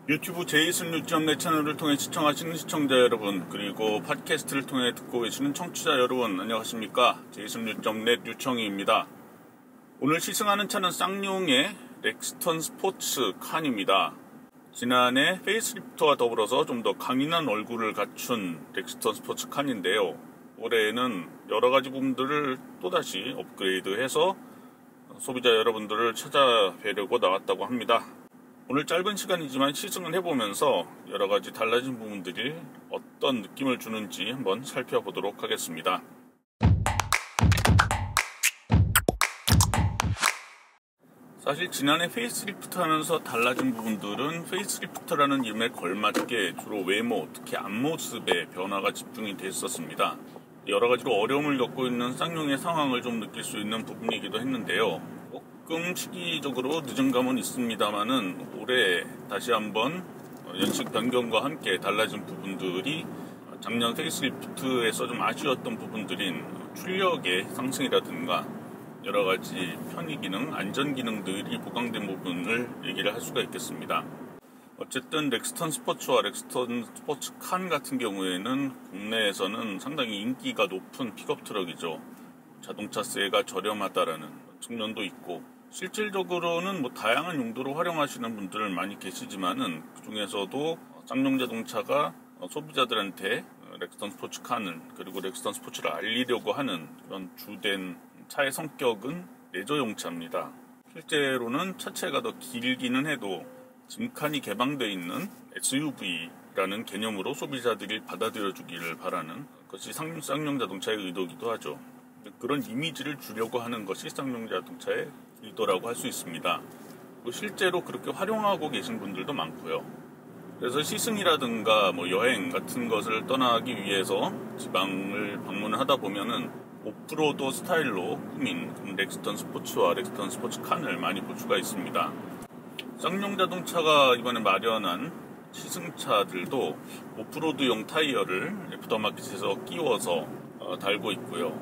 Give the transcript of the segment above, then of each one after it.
유튜브 제216.net 채널을 통해 시청하시는 시청자 여러분, 그리고 팟캐스트를 통해 듣고 계시는 청취자 여러분, 안녕하십니까? 제216.net 유청희입니다. 오늘 시승하는 차는 쌍용의 렉스턴 스포츠 칸입니다. 지난해 페이스리프트와 더불어서 좀 더 강인한 얼굴을 갖춘 렉스턴 스포츠 칸인데요. 올해에는 여러가지 부분들을 또다시 업그레이드해서 소비자 여러분들을 찾아뵈려고 나왔다고 합니다. 오늘 짧은 시간이지만 시승을 해보면서 여러가지 달라진 부분들이 어떤 느낌을 주는지 한번 살펴보도록 하겠습니다. 사실 지난해 페이스리프트 하면서 달라진 부분들은 페이스리프트라는 이름에 걸맞게 주로 외모, 특히 앞모습의 변화가 집중이 됐었습니다. 여러가지로 어려움을 겪고 있는 쌍용의 상황을 좀 느낄 수 있는 부분이기도 했는데요. 조금 시기적으로 늦은 감은 있습니다만은 올해 다시 한번 연식 변경과 함께 달라진 부분들이 작년 페이스리프트에서 좀 아쉬웠던 부분들인 출력의 상승이라든가 여러가지 편의 기능, 안전 기능들이 보강된 부분을 얘기를 할 수가 있겠습니다. 어쨌든 렉스턴 스포츠와 렉스턴 스포츠 칸 같은 경우에는 국내에서는 상당히 인기가 높은 픽업 트럭이죠. 자동차세가 저렴하다라는 측면도 있고, 실질적으로는 다양한 용도로 활용하시는 분들 많이 계시지만은 그 중에서도 쌍용 자동차가 소비자들한테 렉스턴 스포츠 칸을 그리고 렉스턴 스포츠를 알리려고 하는 그런 주된 차의 성격은 레저용 차입니다. 실제로는 차체가 더 길기는 해도 짐칸이 개방되어 있는 SUV라는 개념으로 소비자들이 받아들여주기를 바라는 것이 쌍용 자동차의 의도이기도 하죠. 그런 이미지를 주려고 하는 것이 쌍용 자동차의 의도라고 할 수 있습니다. 실제로 그렇게 활용하고 계신 분들도 많고요. 그래서 시승이라든가 여행 같은 것을 떠나기 위해서 지방을 방문을 하다 보면은 오프로드 스타일로 꾸민 렉스턴 스포츠와 렉스턴 스포츠 칸을 많이 볼 수가 있습니다. 쌍용 자동차가 이번에 마련한 시승차들도 오프로드용 타이어를 애프터마켓에서 끼워서 달고 있고요.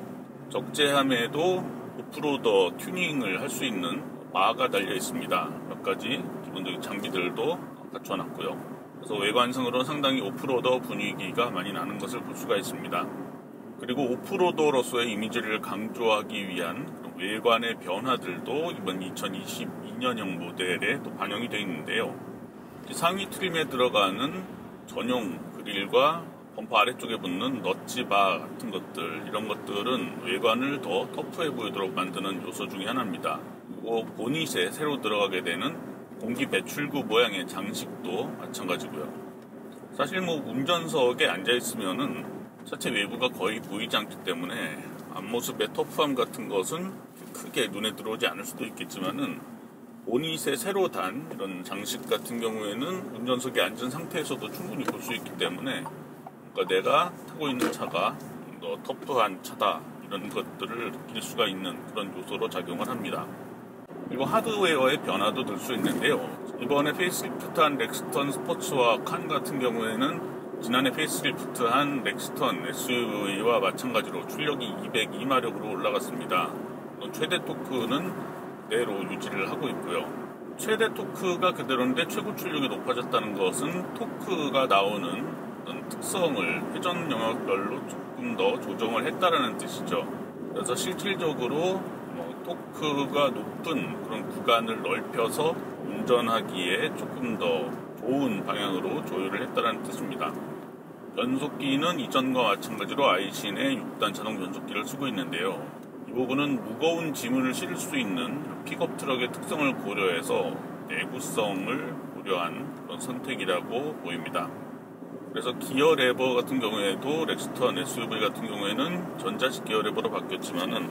적재함에도 오프로더 튜닝을 할 수 있는 바가 달려 있습니다. 몇 가지 기본적인 장비들도 갖춰놨고요. 그래서 외관상으로 상당히 오프로더 분위기가 많이 나는 것을 볼 수가 있습니다. 그리고 오프로더로서의 이미지를 강조하기 위한 외관의 변화들도 이번 2022년형 모델에 또 반영이 되어 있는데요. 상위 트림에 들어가는 전용 그릴과 범퍼 아래쪽에 붙는 넛지바 같은 것들, 이런 것들은 외관을 더 터프해 보이도록 만드는 요소 중에 하나입니다. 그리고 보닛에 새로 들어가게 되는 공기 배출구 모양의 장식도 마찬가지고요. 사실 운전석에 앉아있으면은 차체 외부가 거의 보이지 않기 때문에 앞모습의 터프함 같은 것은 크게 눈에 들어오지 않을 수도 있겠지만은 보닛에 새로 단 이런 장식 같은 경우에는 운전석에 앉은 상태에서도 충분히 볼 수 있기 때문에 내가 타고 있는 차가 더 터프한 차다, 이런 것들을 느낄 수가 있는 그런 요소로 작용을 합니다. 그리고 하드웨어의 변화도 들 수 있는데요. 이번에 페이스리프트한 렉스턴 스포츠와 칸 같은 경우에는 지난해 페이스리프트한 렉스턴 SUV와 마찬가지로 출력이 202마력으로 올라갔습니다. 최대 토크는 그대로 유지를 하고 있고요. 최대 토크가 그대로인데 최고 출력이 높아졌다는 것은 토크가 나오는 특성을 회전 영역별로 조금 더 조정을 했다라는 뜻이죠. 그래서 실질적으로 토크가 높은 그런 구간을 넓혀서 운전하기에 조금 더 좋은 방향으로 조율을 했다라는 뜻입니다. 변속기는 이전과 마찬가지로 아이신의 6단 자동 변속기를 쓰고 있는데요. 이 부분은 무거운 짐을 실을 수 있는 픽업 트럭의 특성을 고려해서 내구성을 고려한 그런 선택이라고 보입니다. 그래서 기어 레버 같은 경우에도 렉스턴 SUV 같은 경우에는 전자식 기어 레버로 바뀌었지만은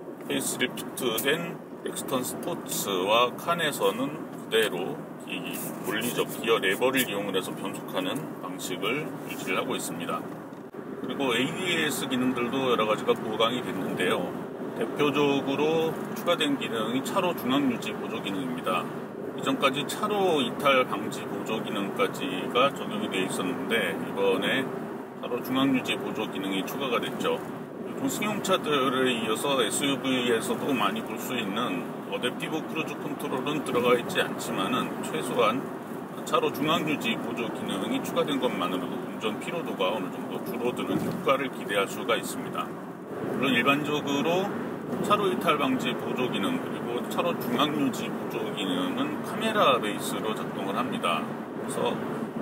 페이스리프트된 렉스턴 스포츠와 칸에서는 그대로 이 물리적 기어 레버를 이용을 해서 변속하는 방식을 유지를 하고 있습니다. 그리고 ADAS 기능들도 여러 가지가 보강이 됐는데요. 대표적으로 추가된 기능이 차로 중앙 유지 보조 기능입니다. 이전까지 차로 이탈 방지 보조 기능까지가 적용이 되어 있었는데 이번에 차로 중앙 유지 보조 기능이 추가가 됐죠. 요즘 승용차들에 이어서 SUV에서도 많이 볼 수 있는 어댑티브 크루즈 컨트롤은 들어가 있지 않지만은 최소한 차로 중앙유지 보조 기능이 추가된 것만으로도 운전 피로도가 어느 정도 줄어드는 효과를 기대할 수가 있습니다. 물론 일반적으로 차로 이탈 방지 보조 기능 그리고 차로 중앙유지 보조 기능은 카메라 베이스로 작동을 합니다. 그래서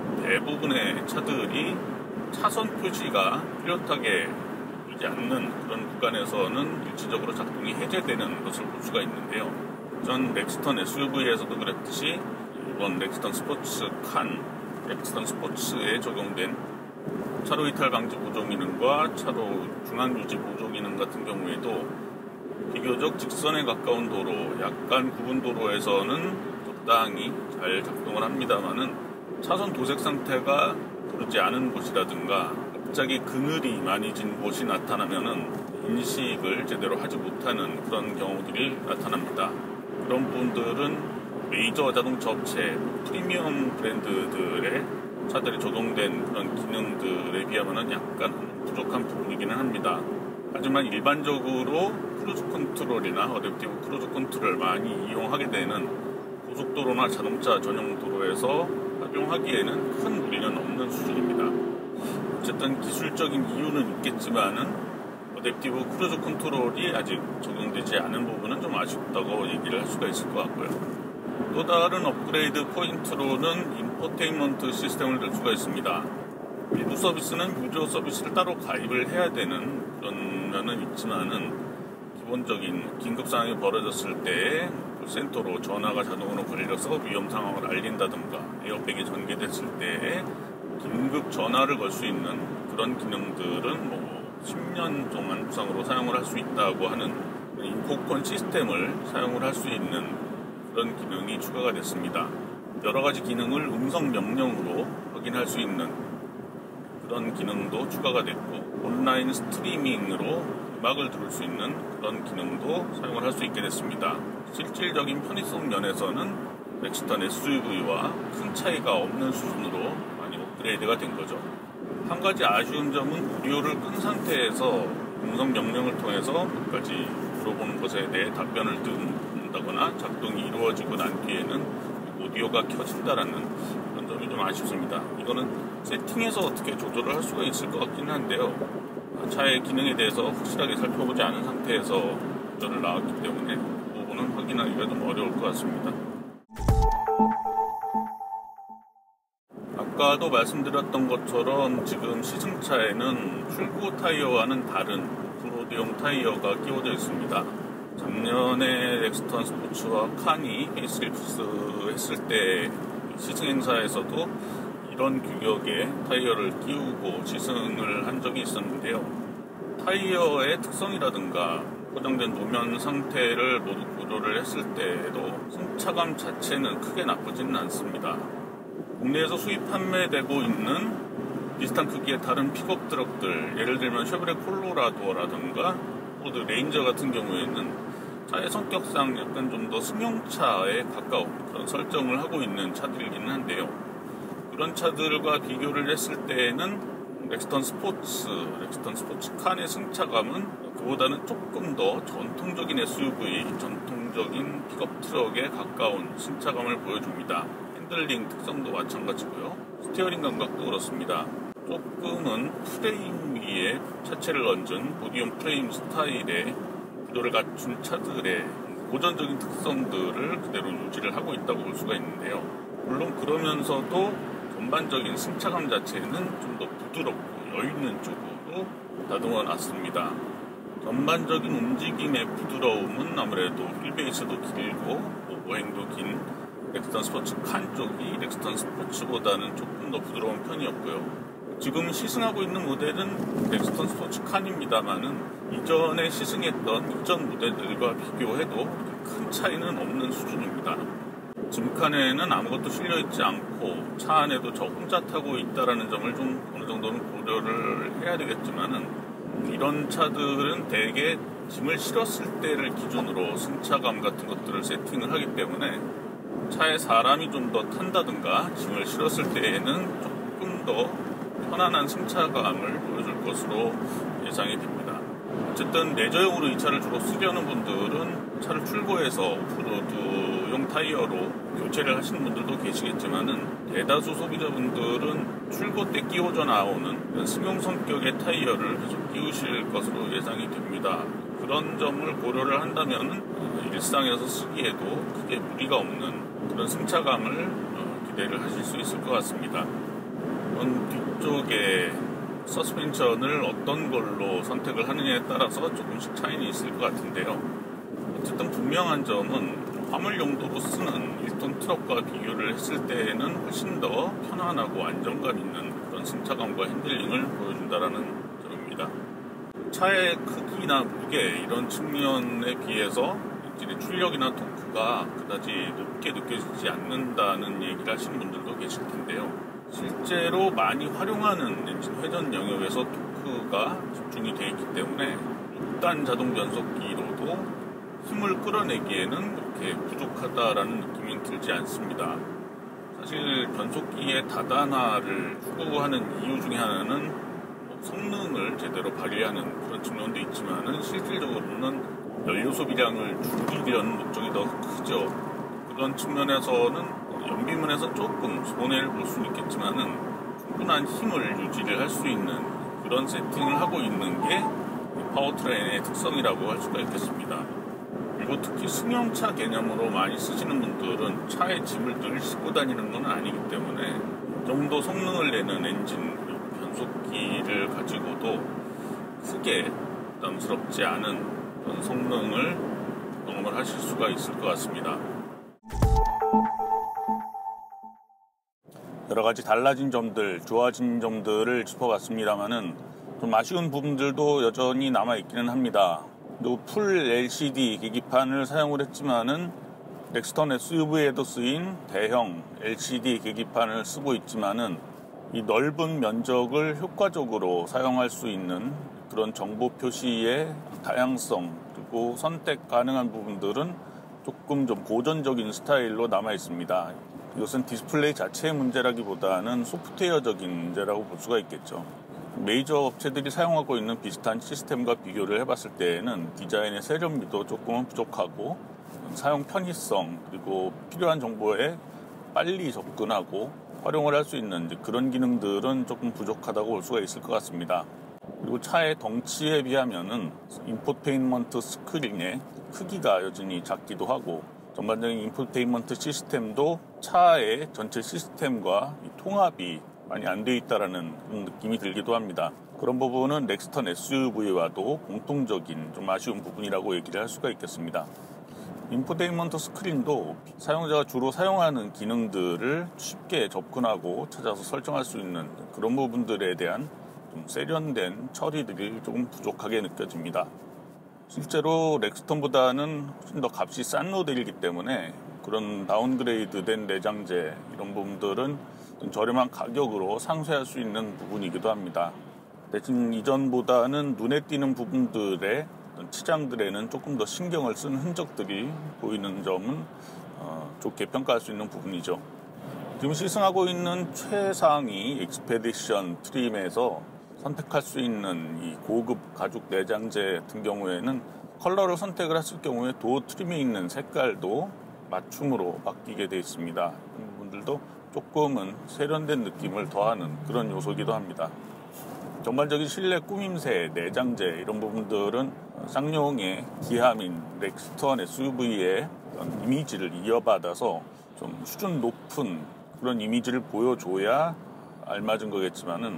대부분의 차들이 차선 표시가 뚜렷하게 보이지 않는 그런 구간에서는 일시적으로 작동이 해제되는 것을 볼 수가 있는데요. 전 렉스턴 SUV에서도 그랬듯이 이번 렉스턴 스포츠 렉스턴 스포츠에 적용된 차로 이탈 방지 보조 기능과 차로 중앙 유지 보조 기능 같은 경우에도 비교적 직선에 가까운 도로, 약간 굽은 도로에서는 적당히 잘 작동을 합니다만은 차선 도색 상태가 고르지 않은 곳이라든가 갑자기 그늘이 많이 진 곳이 나타나면은 인식을 제대로 하지 못하는 그런 경우들이 나타납니다. 그런 부분들은 메이저 자동차 업체, 프리미엄 브랜드들의 차들이 적용된 그런 기능들에 비하면 약간 부족한 부분이기는 합니다. 하지만 일반적으로 크루즈 컨트롤이나 어댑티브 크루즈 컨트롤을 많이 이용하게 되는 고속도로나 자동차 전용 도로에서 활용하기에는 큰 무리는 없는 수준입니다. 어쨌든 기술적인 이유는 있겠지만은 어댑티브 크루즈 컨트롤이 아직 적용되지 않은 부분은 좀 아쉽다고 얘기를 할 수가 있을 것 같고요. 또 다른 업그레이드 포인트로는 인포테인먼트 시스템을 들 수가 있습니다. 일부 서비스는 유료 서비스를 따로 가입을 해야 되는 그런 면은 있지만은 기본적인 긴급 상황이 벌어졌을 때 센터로 전화가 자동으로 걸려서 위험 상황을 알린다든가 에어백이 전개됐을 때 긴급 전화를 걸 수 있는 그런 기능들은 10년 동안 무상으로 사용을 할 수 있다고 하는 인포콘 시스템을 사용을 할 수 있는 그런 기능이 추가가 됐습니다. 여러 가지 기능을 음성 명령으로 확인할 수 있는 그런 기능도 추가가 됐고 온라인 스트리밍으로 음악을 들을 수 있는 그런 기능도 사용을 할 수 있게 됐습니다. 실질적인 편의성 면에서는 렉스턴 SUV와 큰 차이가 없는 수준으로 많이 업그레이드가 된 거죠. 한 가지 아쉬운 점은 오디오를 끈 상태에서 음성 명령을 통해서 몇 가지 물어보는 것에 대해 답변을 듣는다거나 작동이 이루어지고 난 뒤에는 오디오가 켜진다라는 그런 점이 좀 아쉽습니다. 이거는 세팅에서 어떻게 조절을 할 수가 있을 것 같기는 한데요. 차의 기능에 대해서 확실하게 살펴보지 않은 상태에서 운전을 나왔기 때문에 그 부분은 확인하기가 좀 어려울 것 같습니다. 아까도 말씀드렸던 것처럼 지금 시승차에는 출고 타이어와는 다른 오프로드용 타이어가 끼워져 있습니다. 작년에 렉스턴 스포츠와 칸이 페이스리프트 했을 때 시승 행사에서도 이런 규격의 타이어를 끼우고 시승을 한 적이 있었는데요. 타이어의 특성이라든가 고정된 노면 상태를 모두 고려를 했을 때에도 승차감 자체는 크게 나쁘지는 않습니다. 국내에서 수입 판매되고 있는 비슷한 크기의 다른 픽업 트럭들, 예를 들면 쉐보레 콜로라도라든가 포드 레인저 같은 경우에는 차의 성격상 약간 좀 더 승용차에 가까운 그런 설정을 하고 있는 차들이긴 한데요. 그런 차들과 비교를 했을 때에는 렉스턴 스포츠 칸의 승차감은 그보다는 조금 더 전통적인 SUV, 전통적인 픽업 트럭에 가까운 승차감을 보여줍니다. 핸들링 특성도 마찬가지고요. 스티어링 감각도 그렇습니다. 조금은 프레임 위에 차체를 얹은 보디움 프레임 스타일의 구조를 갖춘 차들의 고전적인 특성들을 그대로 유지를 하고 있다고 볼 수가 있는데요. 물론 그러면서도 전반적인 승차감 자체는 좀 더 부드럽고 여유있는 쪽으로 다듬어 놨습니다. 전반적인 움직임의 부드러움은 아무래도 휠베이스도 길고 오버행도 긴 렉스턴 스포츠 칸 쪽이 렉스턴 스포츠보다는 조금 더 부드러운 편이었고요. 지금 시승하고 있는 모델은 렉스턴 스포츠 칸입니다만은 이전에 시승했던 이전 모델들과 비교해도 큰 차이는 없는 수준입니다. 짐칸에는 아무것도 실려있지 않고 차 안에도 저 혼자 타고 있다는 점을 좀 어느 정도는 고려를 해야 되겠지만은 이런 차들은 대개 짐을 실었을 때를 기준으로 승차감 같은 것들을 세팅을 하기 때문에 차에 사람이 좀 더 탄다든가 짐을 실었을 때에는 조금 더 편안한 승차감을 보여줄 것으로 예상이 됩니다. 어쨌든 레저용으로 이 차를 주로 쓰려는 분들은 차를 출고해서 오프로드용 타이어로 교체를 하시는 분들도 계시겠지만은 대다수 소비자분들은 출고 때 끼워져 나오는 승용 성격의 타이어를 계속 끼우실 것으로 예상이 됩니다. 그런 점을 고려를 한다면 일상에서 쓰기에도 크게 무리가 없는 그런 승차감을 기대를 하실 수 있을 것 같습니다. 뒤쪽에 서스펜션을 어떤 걸로 선택을 하느냐에 따라서 조금씩 차이는 있을 것 같은데요. 어쨌든 분명한 점은 화물 용도로 쓰는 1톤 트럭과 비교를 했을 때에는 훨씬 더 편안하고 안정감 있는 그런 승차감과 핸들링을 보여준다는 점입니다. 차의 크기나 무게 이런 측면에 비해서 엔진의 출력이나 토크가 그다지 높게 느껴지지 않는다는 얘기를 하시는 분들도 계실 텐데요. 실제로 많이 활용하는 엔진 회전 영역에서 토크가 집중이 되어 있기 때문에 6단 자동 변속기로도 힘을 끌어내기에는 그렇게 부족하다라는 느낌이 들지 않습니다. 사실 변속기의 다단화를 추구하는 이유 중에 하나는 성능을 제대로 발휘하는 그런 측면도 있지만은 실질적으로는 연료 소비량을 줄이려는 목적이 더 크죠. 그런 측면에서는 연비면에서 조금 손해를 볼 수는 있겠지만은 충분한 힘을 유지를 할 수 있는 그런 세팅을 하고 있는 게 파워트레인의 특성이라고 할 수가 있겠습니다. 그리고 특히 승용차 개념으로 많이 쓰시는 분들은 차에 짐을 늘 싣고 다니는 건 아니기 때문에 이 정도 성능을 내는 엔진 그리고 변속기를 가지고도 크게 부담스럽지 않은 그런 성능을 경험을 하실 수가 있을 것 같습니다. 여러 가지 달라진 점들, 좋아진 점들을 짚어봤습니다만은 좀 아쉬운 부분들도 여전히 남아있기는 합니다. 또 풀 LCD 계기판을 사용을 했지만은 넥스턴 SUV에도 쓰인 대형 LCD 계기판을 쓰고 있지만은 이 넓은 면적을 효과적으로 사용할 수 있는 그런 정보 표시의 다양성 그리고 선택 가능한 부분들은 조금 좀 고전적인 스타일로 남아 있습니다. 이것은 디스플레이 자체의 문제라기보다는 소프트웨어적인 문제라고 볼 수가 있겠죠. 메이저 업체들이 사용하고 있는 비슷한 시스템과 비교를 해봤을 때에는 디자인의 세련미도 조금은 부족하고 사용 편의성 그리고 필요한 정보에 빨리 접근하고 활용을 할 수 있는 그런 기능들은 조금 부족하다고 볼 수가 있을 것 같습니다. 그리고 차의 덩치에 비하면은 인포테인먼트 스크린의 크기가 여전히 작기도 하고 전반적인 인포테인먼트 시스템도 차의 전체 시스템과 통합이 많이 안 되어 있다라는 느낌이 들기도 합니다. 그런 부분은 넥스턴 SUV와도 공통적인 좀 아쉬운 부분이라고 얘기를 할 수가 있겠습니다. 인포테인먼트 스크린도 사용자가 주로 사용하는 기능들을 쉽게 접근하고 찾아서 설정할 수 있는 그런 부분들에 대한 좀 세련된 처리들이 조금 부족하게 느껴집니다. 실제로 렉스턴보다는 훨씬 더 값이 싼 모델이기 때문에 그런 다운그레이드된 내장재 이런 부분들은 저렴한 가격으로 상쇄할 수 있는 부분이기도 합니다. 대신 이전보다는 눈에 띄는 부분들의 치장들에는 조금 더 신경을 쓴 흔적들이 보이는 점은 좋게 평가할 수 있는 부분이죠. 지금 시승하고 있는 최상위 익스페디션 트림에서 선택할 수 있는 이 고급 가죽 내장재 같은 경우에는 컬러를 선택을 했을 경우에 도어 트림에 있는 색깔도 맞춤으로 바뀌게 되어 있습니다. 이 부분들도 조금은 세련된 느낌을 더하는 그런 요소이기도 합니다. 전반적인 실내 꾸밈새, 내장재 이런 부분들은 쌍용의 기함인 렉스턴 SUV의 이미지를 이어받아서 좀 수준 높은 그런 이미지를 보여줘야 알맞은 거겠지만은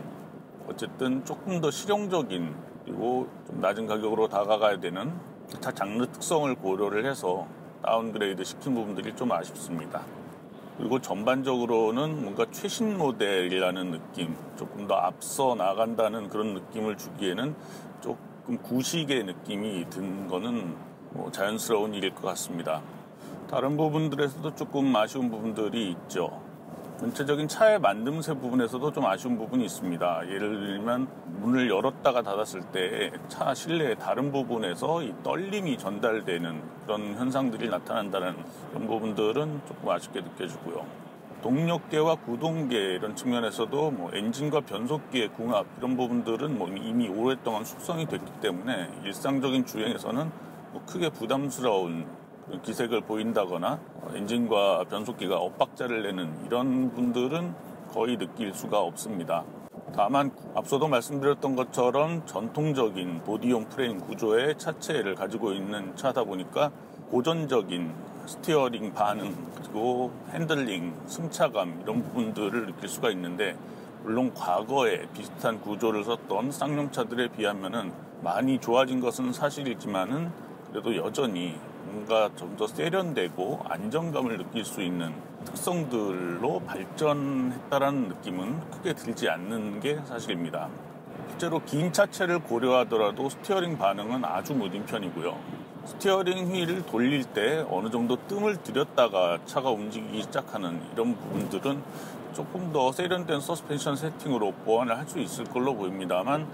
어쨌든 조금 더 실용적인 그리고 좀 낮은 가격으로 다가가야 되는 차 장르 특성을 고려를 해서 다운그레이드 시킨 부분들이 좀 아쉽습니다. 그리고 전반적으로는 뭔가 최신 모델이라는 느낌, 조금 더 앞서 나간다는 그런 느낌을 주기에는 조금 구식의 느낌이 든 거는 자연스러운 일일 것 같습니다. 다른 부분들에서도 조금 아쉬운 부분들이 있죠. 전체적인 차의 만듦새 부분에서도 좀 아쉬운 부분이 있습니다. 예를 들면 문을 열었다가 닫았을 때 차 실내의 다른 부분에서 이 떨림이 전달되는 그런 현상들이 나타난다는 그런 부분들은 조금 아쉽게 느껴지고요. 동력계와 구동계 이런 측면에서도 엔진과 변속기의 궁합 이런 부분들은 이미 오랫동안 숙성이 됐기 때문에 일상적인 주행에서는 크게 부담스러운 기색을 보인다거나 엔진과 변속기가 엇박자를 내는 이런 분들은 거의 느낄 수가 없습니다. 다만 앞서도 말씀드렸던 것처럼 전통적인 보디온 프레임 구조의 차체를 가지고 있는 차다 보니까 고전적인 스티어링 반응 그리고 핸들링, 승차감 이런 부분들을 느낄 수가 있는데, 물론 과거에 비슷한 구조를 썼던 쌍용차들에 비하면은 많이 좋아진 것은 사실이지만은 그래도 여전히 뭔가 좀 더 세련되고 안정감을 느낄 수 있는 특성들로 발전했다라는 느낌은 크게 들지 않는 게 사실입니다. 실제로 긴 차체를 고려하더라도 스티어링 반응은 아주 무딘 편이고요. 스티어링 휠을 돌릴 때 어느 정도 뜸을 들였다가 차가 움직이기 시작하는 이런 부분들은 조금 더 세련된 서스펜션 세팅으로 보완을 할 수 있을 걸로 보입니다만,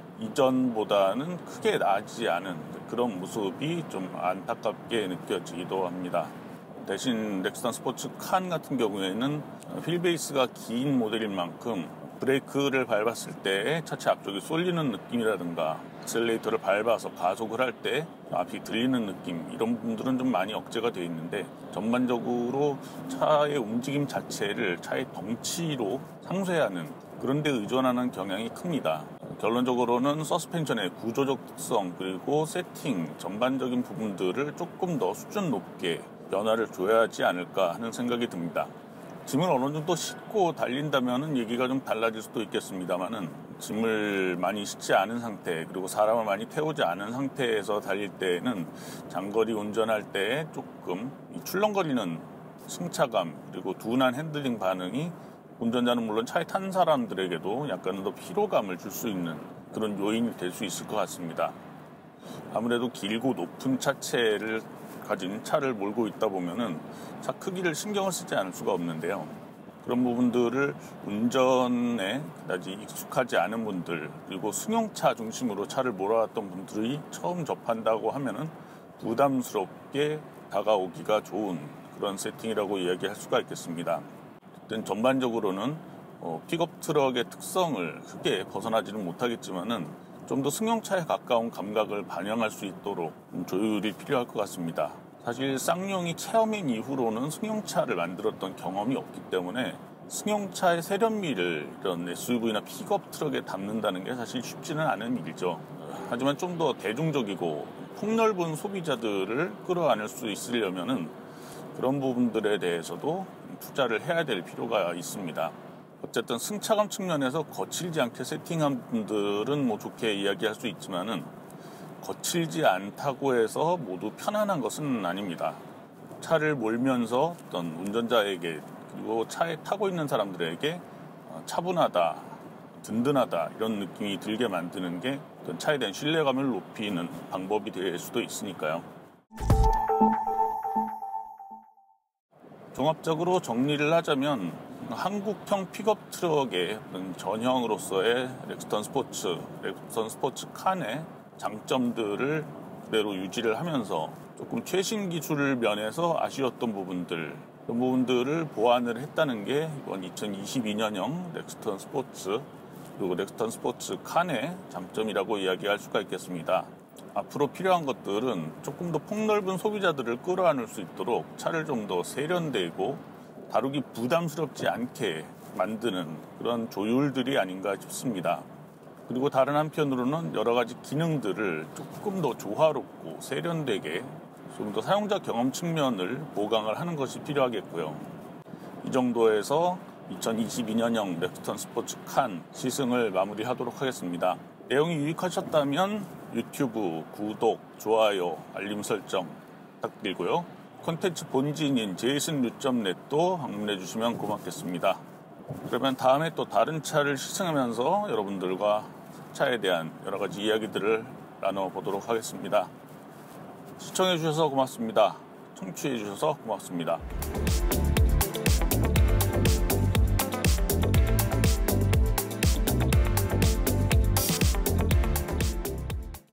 이전보다는 크게 나아지지 않은 그런 모습이 좀 안타깝게 느껴지기도 합니다. 대신 넥스턴 스포츠 칸 같은 경우에는 휠 베이스가 긴 모델인 만큼 브레이크를 밟았을 때 차체 앞쪽이 쏠리는 느낌이라든가 엑셀레이터를 밟아서 가속을 할 때 앞이 들리는 느낌, 이런 부분들은 좀 많이 억제가 되어 있는데, 전반적으로 차의 움직임 자체를 차의 덩치로 상쇄하는 그런 데 의존하는 경향이 큽니다. 결론적으로는 서스펜션의 구조적 특성 그리고 세팅 전반적인 부분들을 조금 더 수준 높게 변화를 줘야 하지 않을까 하는 생각이 듭니다. 짐을 어느 정도 싣고 달린다면 얘기가 좀 달라질 수도 있겠습니다만은, 짐을 많이 싣지 않은 상태 그리고 사람을 많이 태우지 않은 상태에서 달릴 때는 장거리 운전할 때 조금 출렁거리는 승차감 그리고 둔한 핸들링 반응이 운전자는 물론 차에 탄 사람들에게도 약간 더 피로감을 줄 수 있는 그런 요인이 될 수 있을 것 같습니다. 아무래도 길고 높은 차체를 가진 차를 몰고 있다 보면은 차 크기를 신경을 쓰지 않을 수가 없는데요. 그런 부분들을 운전에 그다지 익숙하지 않은 분들, 그리고 승용차 중심으로 차를 몰아왔던 분들이 처음 접한다고 하면은 부담스럽게 다가오기가 좋은 그런 세팅이라고 이야기할 수가 있겠습니다. 어쨌든 전반적으로는 픽업 트럭의 특성을 크게 벗어나지는 못하겠지만은 좀 더 승용차에 가까운 감각을 반영할 수 있도록 조율이 필요할 것 같습니다. 사실 쌍용이 체험인 이후로는 승용차를 만들었던 경험이 없기 때문에 승용차의 세련미를 이런 SUV나 픽업 트럭에 담는다는 게 사실 쉽지는 않은 일이죠. 하지만 좀 더 대중적이고 폭넓은 소비자들을 끌어안을 수 있으려면은 그런 부분들에 대해서도 투자를 해야 될 필요가 있습니다. 어쨌든 승차감 측면에서 거칠지 않게 세팅한 분들은 뭐 좋게 이야기할 수 있지만은, 거칠지 않다고 해서 모두 편안한 것은 아닙니다. 차를 몰면서 어떤 운전자에게 그리고 차에 타고 있는 사람들에게 차분하다, 든든하다 이런 느낌이 들게 만드는 게 어떤 차에 대한 신뢰감을 높이는 방법이 될 수도 있으니까요. 종합적으로 정리를 하자면, 한국형 픽업 트럭의 전형으로서의 넥스턴 스포츠 칸의 장점들을 그대로 유지를 하면서 조금 최신 기술 면에서 아쉬웠던 부분들, 그런 부분들을 보완을 했다는 게 이번 2022년형 넥스턴 스포츠 그리고 넥스턴 스포츠 칸의 장점이라고 이야기할 수가 있겠습니다. 앞으로 필요한 것들은 조금 더 폭넓은 소비자들을 끌어안을 수 있도록 차를 좀 더 세련되고 다루기 부담스럽지 않게 만드는 그런 조율들이 아닌가 싶습니다. 그리고 다른 한편으로는 여러 가지 기능들을 조금 더 조화롭고 세련되게 좀 더 사용자 경험 측면을 보강을 하는 것이 필요하겠고요. 이 정도에서 2022년형 넥스턴 스포츠 칸 시승을 마무리하도록 하겠습니다. 내용이 유익하셨다면 유튜브 구독, 좋아요, 알림 설정 부탁드리고요. 콘텐츠 본진인 제이슨류.net도 방문해 주시면 고맙겠습니다. 그러면 다음에 또 다른 차를 시승하면서 여러분들과 차에 대한 여러 가지 이야기들을 나눠보도록 하겠습니다. 시청해 주셔서 고맙습니다. 청취해 주셔서 고맙습니다.